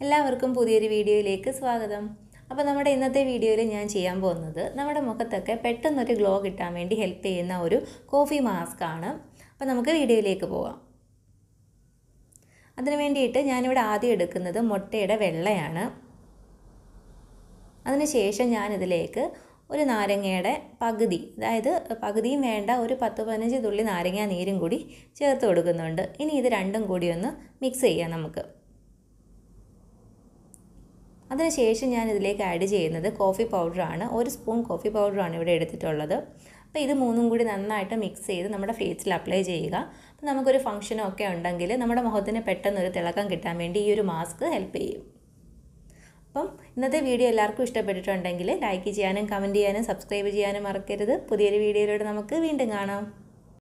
എല്ലാവർക്കും പുതിയൊരു വീഡിയോയിലേക്ക് സ്വാഗതം. അപ്പോൾ നമ്മുടെ ഇന്നത്തെ വീഡിയോയിൽ ഞാൻ ചെയ്യാൻ പോകുന്നത് നമ്മുടെ മുഖത്തൊക്കെ പെട്ടെന്നൊരു ഗ്ലോ കിട്ടാൻ വേണ്ടി ഹെൽപ്പ് ചെയ്യുന്ന ഒരു കോഫി മാസ്ക് ആണ്. അപ്പോൾ നമുക്ക് വീഡിയോയിലേക്ക് പോകാം. അതിനു വേണ്ടിയിട്ട് ഞാനിവിടെ ആദ്യം എടുക്കുന്നത് മുട്ടയുടെ വെള്ളയാണ്. അതിനുശേഷം ഞാനിതിലേക്ക് ഒരു നാരങ്ങയുടെ പകുതി, അതായത് പകുതിയും വേണ്ട, ഒരു 10-15 തുള്ളി നാരങ്ങ നീരും കൂടി ചേർത്ത് കൊടുക്കുന്നുണ്ട്. ഇനി ഇത് രണ്ടും കൂടി ഒന്ന് മിക്സ് ചെയ്യാം നമുക്ക്. അതിനുശേഷം ഞാൻ ഇതിലേക്ക് ആഡ് ചെയ്യുന്നത് കോഫി പൗഡറാണ്. 1 സ്പൂൺ കോഫി പൗഡറാണ് ഇവിടെ എടുത്തിട്ടുള്ളത്. അപ്പോൾ ഇത് മൂന്നും കൂടി നന്നായിട്ട് മിക്സ് ചെയ്ത് നമ്മുടെ ഫേസിൽ അപ്ലൈ ചെയ്യുക. അപ്പോൾ നമുക്കൊരു ഫംഗ്ഷനോ ഒക്കെ ഉണ്ടെങ്കിൽ നമ്മുടെ മുഖത്തിന് പെട്ടെന്നൊരു തിളക്കം കിട്ടാൻ വേണ്ടി ഈ ഒരു മാസ്ക് ഹെൽപ്പ് ചെയ്യും. അപ്പം ഇന്നത്തെ വീഡിയോ എല്ലാവർക്കും ഇഷ്ടപ്പെട്ടിട്ടുണ്ടെങ്കിൽ ലൈക്ക് ചെയ്യാനും കമൻറ്റ് ചെയ്യാനും സബ്സ്ക്രൈബ് ചെയ്യാനും മറക്കരുത്. പുതിയൊരു വീഡിയോയിലൂടെ നമുക്ക് വീണ്ടും കാണാം.